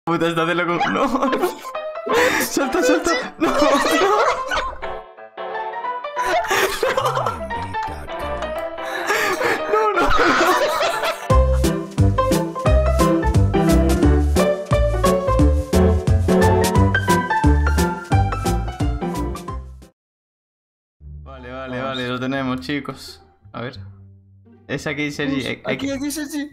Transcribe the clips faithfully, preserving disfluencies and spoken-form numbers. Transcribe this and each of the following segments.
Puta, está de loco. No. Salta, salta. No, no. No, no. Vale, vale, vale, lo tenemos, chicos. A ver. Es aquí, Sergi. Aquí, aquí, aquí, Sergi.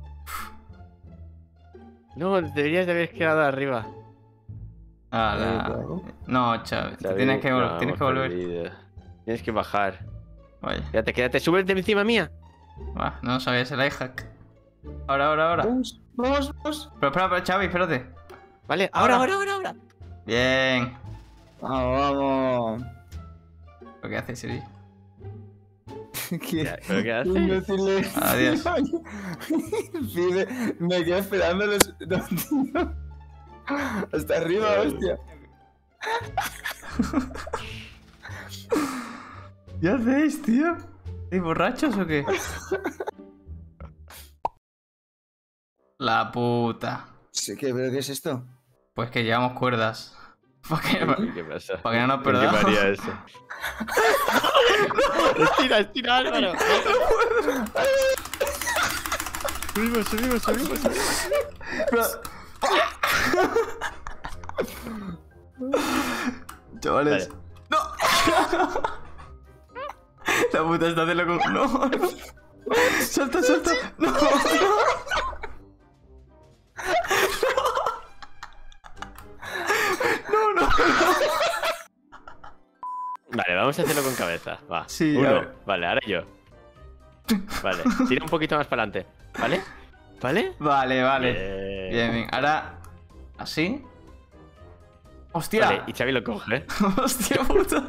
No, deberías de haber quedado arriba. Ah, la... No, Chávez, te tienes que, vol no, tienes que volver. Perdido. Tienes que bajar. Vaya. Quédate, quédate, súbete encima mía. Va, no sabías el iHack. Ahora, ahora, ahora. Vamos, vamos, vamos. Pero espera, espera, Xavi, espérate. Vale, ahora, ahora, ahora, ahora. Bien. Vamos, vamos. ¿Lo que haces, Sergi? ¿Qué? ¿Pero qué haces? Adiós. Pide, me quedo esperando los... hasta arriba, hostia. ¿Qué hacéis, tío? ¿Estáis borrachos o qué? La puta. Sí, ¿qué? ¿Pero qué es esto? Pues que llevamos cuerdas. ¿Para qué, ¿Qué pasa? ¿Para que no nos perdamos? ¿Qué haría eso? Estira, estira, Álvaro. Subimos, subimos, subimos, subimos. Chavales. Vale. ¡No! La puta está de loco. ¡No! ¡Salta, salta! ¡No! ¡No! ¡No, no! Vale, vamos a hacerlo con cabeza. Va. Sí, Uno. Vale, ahora yo. Vale, tira un poquito más para adelante. ¿Vale? ¿Vale? Vale, vale. Bien, bien. bien. Ahora... ¿así? ¡Hostia! Vale, y Xavi lo coge. ¡Hostia puta!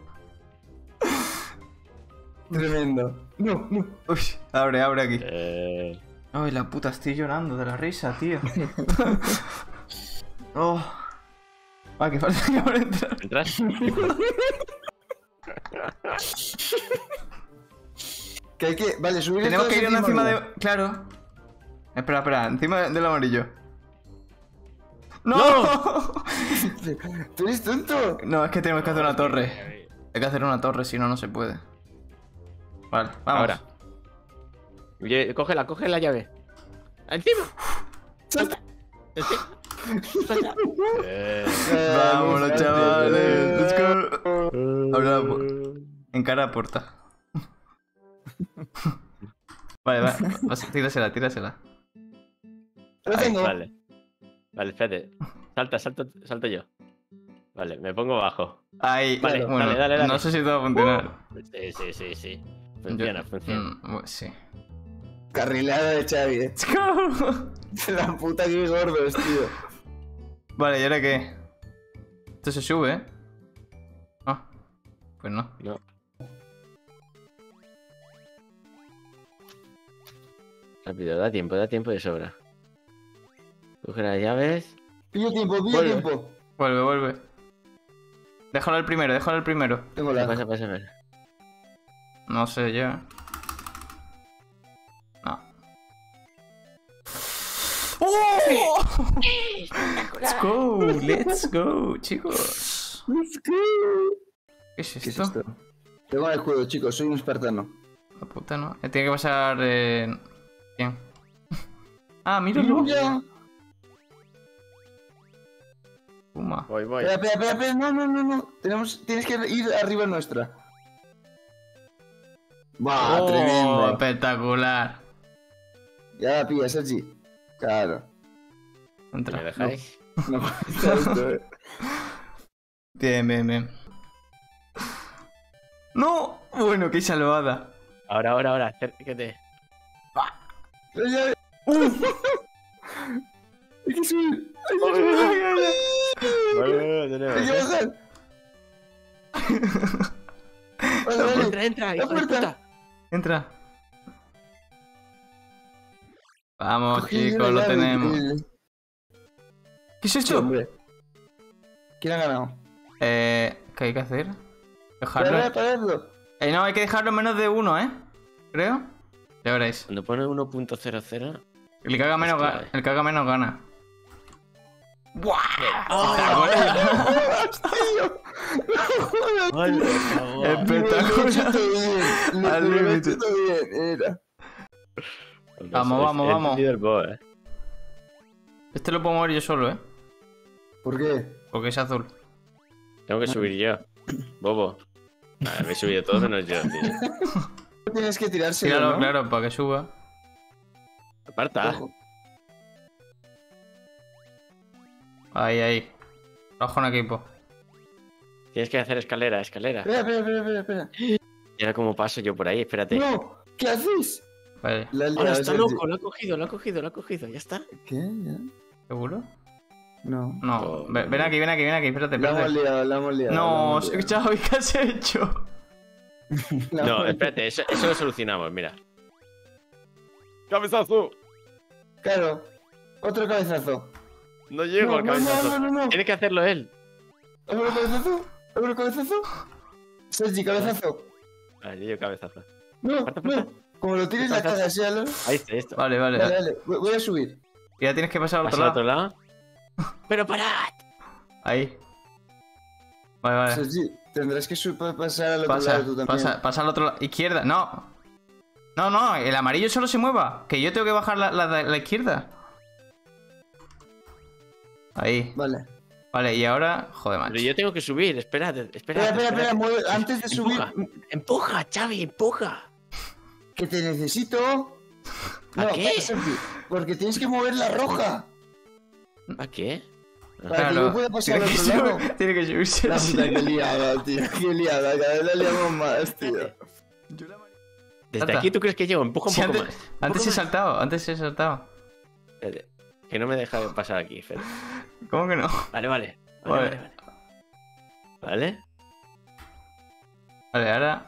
Tremendo. No, no. Uy, abre, abre aquí. Eh... Ay, la puta, estoy llorando de la risa, tío. Oh. Ah, que falta que ahora entrar. ¿Entras? Que hay que... Vale, subir. Tenemos que ir encima, encima de... Claro. Espera, espera, encima del amarillo. ¡No! ¡No! ¿Tú eres tonto? No, es que tenemos que hacer una torre. Hay que hacer una torre, si no, no se puede. Vale, vamos. Ahora. Oye, cógela, coge la llave. ¡Encima! ¡Salta! ¡Salta! Eh... Vámonos, chavales. Let's go. Ahora, encara la puerta. Vale, va. Vas, tírasela, tírasela. Ahí, vale. Vale, espérate. Salta, salto, salto yo. Vale, me pongo abajo. Ahí. Vale, bueno, dale, dale, dale. No sé si todo va a funcionar. Sí, sí, sí, sí. Funciona, yo, funciona. Mm, sí. Carrilada de Xavi, eh. Let's go. La puta que gordos, tío. Vale, ¿y ahora qué? Esto se sube, ¿eh? Ah, pues no. No. Rápido, da tiempo, da tiempo de sobra. Coge las llaves. Pillo tiempo, pillo Vuelve. tiempo. Vuelve, vuelve. Déjalo al primero, déjalo al primero. Tengo ¿Qué la... pasa, pasa, pasa? No sé yo. No. ¡Oh! Let's go, let's go, chicos. Let's go. ¿Qué es esto? ¿Qué es esto? Tengo el escudo, chicos, soy un espartano. La puta, ¿no? Eh, Tiene que pasar... Eh... ¿Quién? Ah, míralo. Ya. Puma. Voy, voy. Espera, espera, espera, espera, no, no, no, no. Tenemos, tienes que ir arriba nuestra. ¡Buah, Oh, tremendo! espectacular. Ya la pilla, Sergi. Claro. Entra. ¿Me dejáis? No cuesta esto, eh. Bien, bien, bien. ¡No! Bueno, qué salvada. Ahora, ahora, ahora, acércate. La llave. ¡Uf! Hay que subir. Hay que Ay, subir. ay, ay, ay. Vale, tenemos. Hay que bajar. Vale, vale. Entra, entra, La hijo de puerta. puta. Entra. Vamos, Cogí chicos, la lo llave, tenemos. el- ¿Qué es Sí, esto? hombre. ¿Quién ha ganado? Eh, ¿qué hay que hacer? Para, Dejarlo. pararlo. Eh, no, hay que dejarlo en menos de uno, ¿eh? Creo. Ya veréis. Cuando pone uno punto cero cero. El que haga menos, Es ga- clave. el que haga menos gana. ¡Buah! Espectacular. Al límite. Vamos, vamos, vamos. El boss, eh. Este lo puedo mover yo solo, ¿eh? ¿Por qué? Porque es azul. Tengo que subir yo. Bobo. Vale, me he subido todo menos yo, tío. Tienes que tirarse, Tíralo, ¿no? claro, para que suba. Aparta. Ojo. Ahí, ahí. Trabajo en equipo. Tienes que hacer escalera, escalera. Espera, espera, espera, espera, espera. Y ahora cómo paso yo por ahí, espérate. No, ¿qué haces? Vale. La has Ahora liado, está Sergi. loco, lo ha cogido, lo ha cogido, lo ha cogido, ya está. ¿Qué? ¿Ya? ¿Seguro? No. No. Oh, Ven, ven aquí, ven aquí, ven aquí. Espérate, La hemos espérate. liado, la hemos liado. la No, hemos liado. Xavi, ¿qué has hecho? La No, hemos- espérate, eso, eso lo solucionamos, mira. ¡Cabezazo! Claro. Otro cabezazo. No llego No, al no, cabezazo. no, no, no, no. Tiene que hacerlo él. ¿Otro cabezazo? ¿Otro cabezazo? Sergi, cabezazo. Ah, yo llego cabezazo. No, Aparta, aparta. no. Como lo tires la Cabezazo. caja así a lo... Ahí está, ahí está. Vale, vale. Vale, vale. Voy voy a subir. Y ya tienes que pasar al Pasa otro al lado. otro lado. ¡Pero parad! Ahí. Vale, vale. Sergi, tendrás que su- pa- pasar al otro Pasa, lado tú también. pasa, pasa al otro lado. Izquierda, no. No, no, el amarillo solo se mueva. Que yo tengo que bajar la, la, la izquierda. Ahí. Vale. Vale, y ahora. Joder, macho. Pero yo tengo que subir, espérate, espérate. Espera, espera, espera. espérate. mueve- Antes de subir... Empuja, empuja, Xavi, empuja. Que te necesito. ¿A No, qué? Sergi, porque tienes que mover la roja. ¿A qué? Para que yo pueda pasar tiene, al que otro lado. subir- tiene que subirse. La así. puta que liada, tío. Qué liada. Cada vez la liamos más, tío. Desde Salta. aquí tú crees que llego, empuja un Sí, poco antes, más. Un antes poco he saltado, antes he saltado. Espérate, que no me deja pasar aquí, Fer. ¿Cómo que no? Vale, vale. Vale, Vale. vale, vale. ¿Vale? Vale, ahora.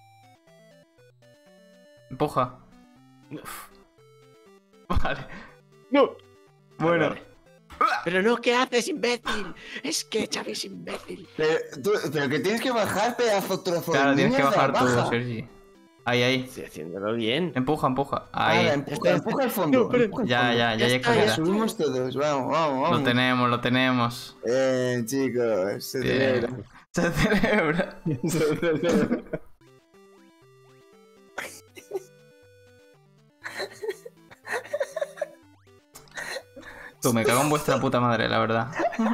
Empuja. Uf. Vale. No. Bueno. Vale. Pero no, ¿qué haces, imbécil? Es que Xavi es imbécil. Pero, tú, pero que tienes que bajar, pedazo trozo Claro, de tienes que mierda, bajar tú, baja. Sergi. Ahí, ahí. Estoy haciéndolo bien. Empuja, empuja. Ahora, Ahí. empuja, empuja al fondo. No, pero- empuja al Ya, fondo. ya, ya, Ya ya hay está, Ya carrera. subimos todos, vamos, vamos, vamos. Lo tenemos, lo tenemos. Eh, chicos, se Bien. celebra. Se celebra. Se celebra. Tú, me cago en vuestra puta madre, la verdad.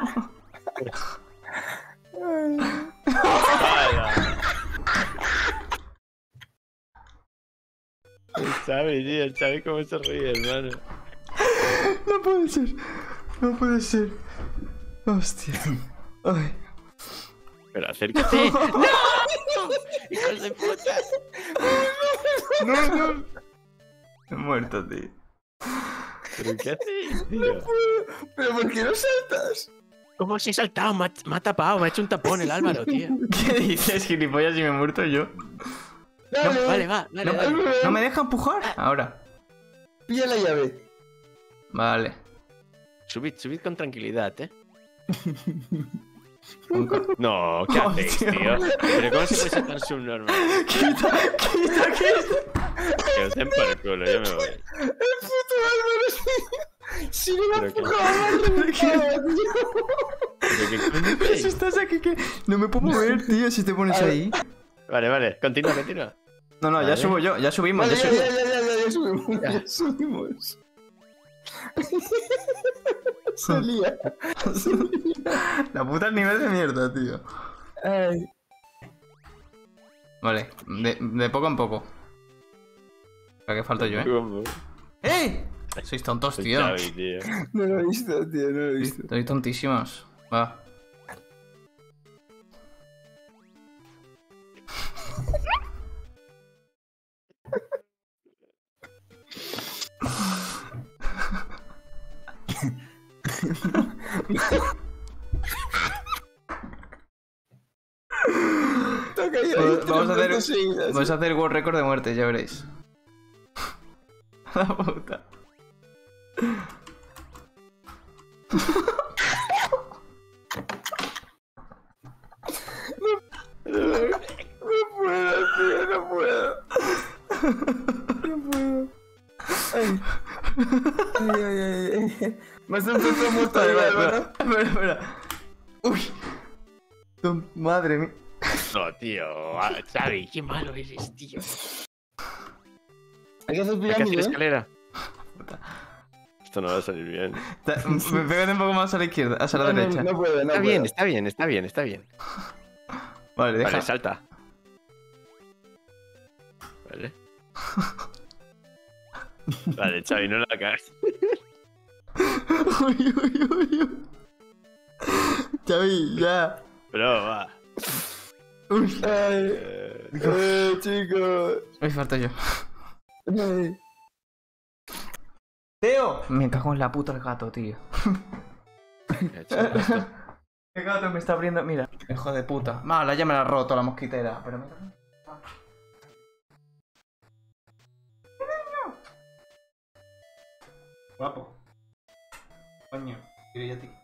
El Xavi, tío, el Xavi cómo se ríe, hermano. No puede ser. No puede ser. Hostia. Ay. Pero acércate. ¡No! ¡Hijos de puta! No, no. He muerto, tío. ¿Pero qué hacéis, tío? Pero ¿por qué no saltas? ¿Cómo se ha saltado? Me ha, me ha tapado, me ha hecho un tapón el Álvaro, tío. ¿Qué dices, gilipollas, si me he muerto yo? Dale, Vale, va, dale, No, dale. ¿no me deja empujar? Ahora. Pilla la llave. Vale. Subid, subid con tranquilidad, eh. Un co- No, ¿qué hacéis, Hostia. tío? ¿Pero cómo se puede ser tan subnormal? Quita, quita, quita. Que os den por el culo, yo me voy. El puto Álvaro. Si no me Pero que- empujaba, me reventaba, tío. ¿Pero qué coño Pero si hacéis? estás aquí que no me puedo mover, tío, si te pones ahí. Vale, vale, continúa, continúa. No, no, ya Vale. subo yo, ya subimos, Vale, ya ya, subimos. ya, ya, ya, ya subimos. Ya subimos. Se lía. La puta nivel de mierda, tío. Ay. Vale, de, de poco en poco. ¿Para qué falto yo, eh? ¿Cómo? ¡Eh! Sois tontos, Soy tío. Xavi, tío. No lo he visto, tío, no lo he visto. Sois tontísimos. Va. Toca ya, Vamos- tres vamos a hacer- vueltas seguidas. Vamos a hacer world record de muerte, ya veréis. La puta. No puedo, tío, no puedo. No puedo. Ay. Ay, ay, ay, ay. Me has empezado muerto Vale, ahí, vale, Álvaro. espera, espera, espera. Uy. Tu madre mía. No, tío. Ah, Xavi, qué malo eres, tío. Hay que hacer Hay que hacer pirámide, ¿eh? escalera. Esto no va a salir bien. Ta- me- Pégate un poco más a la izquierda, hacia la No, no, derecha. no puedo, no Está puedo. bien, está bien, está bien, está bien. Vale, deja. Vale, salta. Vale. Vale, Xavi, no la cagas. Uy, uy, uy, uy. Xavi, ya. Pero va. Uy. Ay, Eh, eh, chicos. Me falta yo. Ay. ¡Teo! Me cago en la puta el gato, tío. eh, Xavi, esto. El gato me está abriendo. Mira, hijo de puta. Mala, ya me la ha roto la mosquitera. Pero mira. Guapo. Coño, quiero ir a ti.